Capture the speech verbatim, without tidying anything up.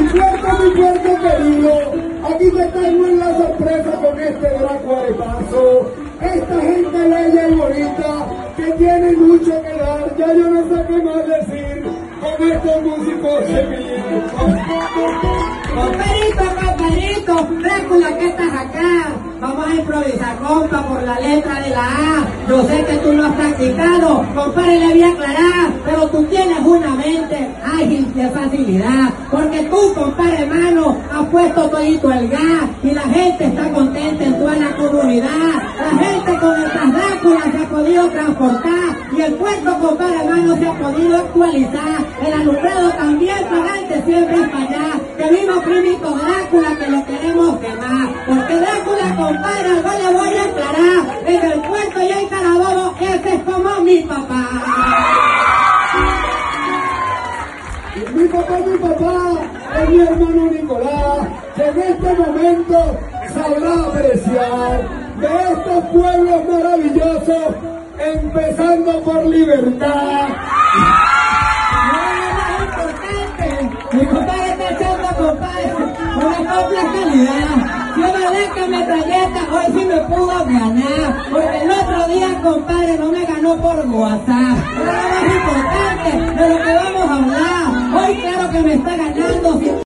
puerto, mi puerto querido, aquí te tengo en la sorpresa con este Draco Arepazo. Esta gente bella y bonita que tiene mucho que dar, ya yo no sé qué más decir con estos músicos sevillinos. Compadrito, compadrito, Drácula, que estás acá. Vamos a improvisar, compa, por la letra de la A. Yo sé que tú lo has practicado, compadre, le voy a aclarar, pero tú tienes una mente ágil de facilidad, porque tú, compadre hermano, has puesto todito el gas y la gente está contenta en toda la comunidad. La gente con estas Dráculas se ha podido transportar y el puerto, compadre hermano, se ha podido actualizar. El alumbrado también, pagante siempre es para allá. Que viva primito Drácula, que lo queremos quemar, porque Drácula, compadre, algo le voy a aclarar. En el puerto y en Carabobo, ese es como mi papá. Mi papá, mi papá, es mi hermano Nicolás, que en este momento sabrá apreciar de estos pueblos maravillosos, empezando por Libertad. Mi compadre está echando, compadre, una copla calidad. Yo vale que metralleta, hoy sí me pudo ganar, porque el otro día, compadre, no me ganó por WhatsApp. Pero lo más importante de lo que vamos a hablar, hoy claro que me está ganando.